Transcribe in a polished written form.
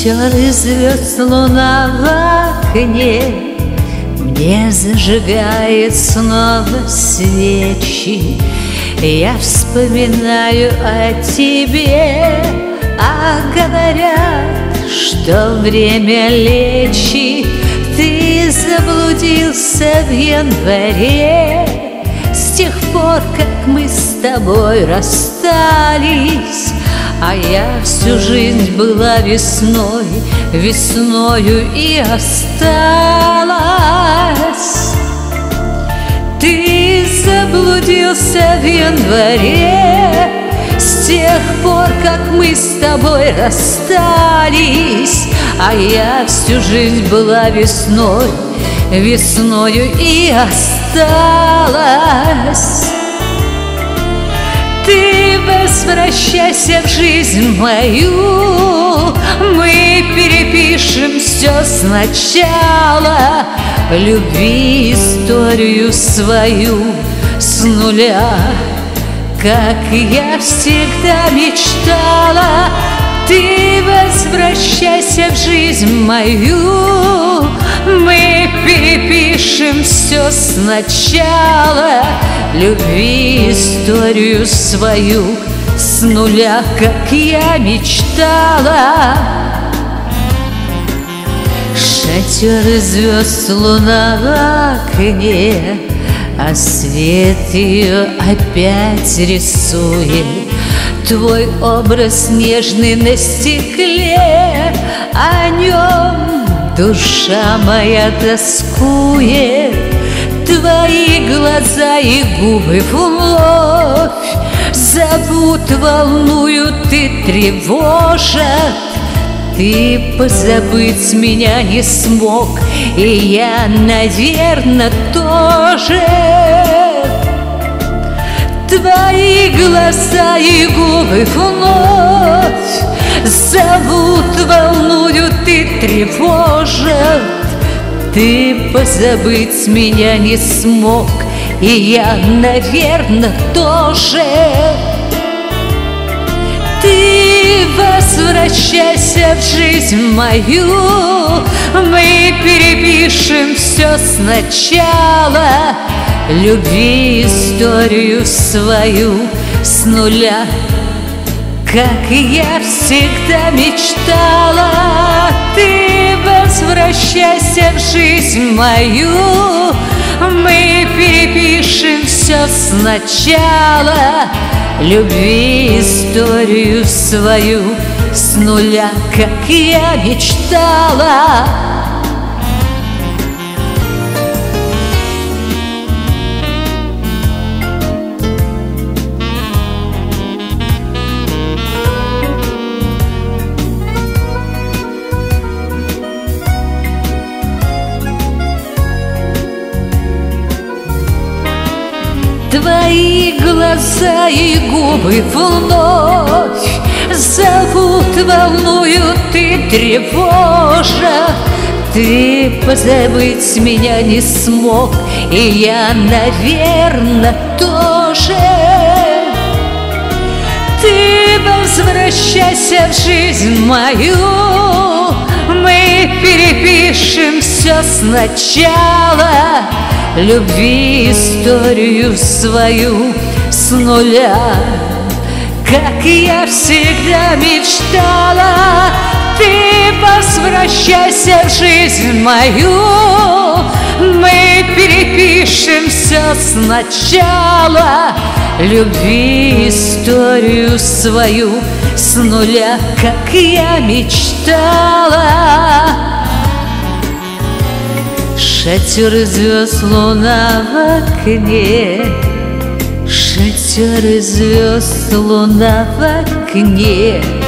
Шатер из звезд, луна в окне мне зажигает снова свечи. Я вспоминаю о тебе, а говорят, что время лечи. Ты заблудился в январе, с тех пор, как мы с тобой расстались. А я всю жизнь была весной, весною и осталась. Ты заблудился в январе, с тех пор, как мы с тобой расстались. А я всю жизнь была весной, весною и осталась. Ты возвращайся в жизнь мою, мы перепишем все сначала. Любви историю свою с нуля, как я всегда мечтала. Ты возвращайся в жизнь мою, мы перепишем все сначала. Любви историю свою с нуля, как я мечтала. Шатер из звезд, луна в окне, а свет ее опять рисует твой образ нежный на стекле. О нем душа моя тоскует. Твои глаза и губы вновь зовут, волнуют и тревожат. Ты позабыть меня не смог, и я, наверно, тоже. Твои глаза и губы вновь зовут, волнуют и тревожат. Ты позабыть меня не смог, и я, наверно, тоже. Ты возвращайся в жизнь мою, мы перепишем все сначала. Любви историю свою с нуля, как я всегда мечтала. Ты возвращайся в жизнь мою, мы перепишем все сначала. Любви историю свою с нуля, как я мечтала. Твои глаза и губы вновь зовут, волнуют и тревожат. Ты позабыть меня не смог, и я, наверно, тоже. Ты возвращайся в жизнь мою, мы перепишем все сначала. Любви историю свою с нуля, как я всегда мечтала. Ты возвращайся в жизнь мою, мы перепишем все сначала. Любви историю свою с нуля, как я мечтала. Шатер из звезд, луна в окне, шатер из звезд, луна в окне.